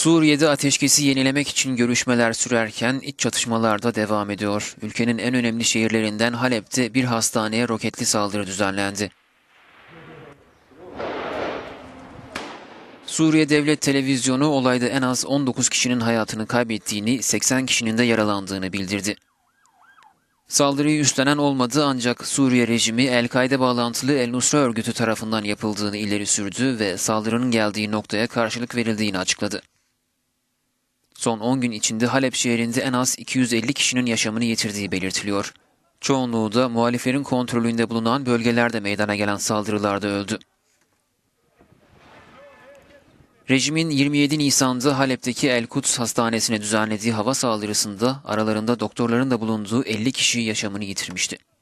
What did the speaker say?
Suriye'de ateşkesi yenilemek için görüşmeler sürerken iç çatışmalar da devam ediyor. Ülkenin en önemli şehirlerinden Halep'te bir hastaneye roketli saldırı düzenlendi. Suriye Devlet Televizyonu olayda en az 19 kişinin hayatını kaybettiğini, 80 kişinin de yaralandığını bildirdi. Saldırıyı üstlenen olmadı ancak Suriye rejimi El-Kaide bağlantılı El-Nusra örgütü tarafından yapıldığını ileri sürdü ve saldırının geldiği noktaya karşılık verildiğini açıkladı. Son 10 gün içinde Halep şehrinde en az 250 kişinin yaşamını yitirdiği belirtiliyor. Çoğunluğu da muhaliflerin kontrolünde bulunan bölgelerde meydana gelen saldırılarda öldü. Rejimin 27 Nisan'da Halep'teki El-Kuds Hastanesi'ne düzenlediği hava saldırısında aralarında doktorların da bulunduğu 50 kişi yaşamını yitirmişti.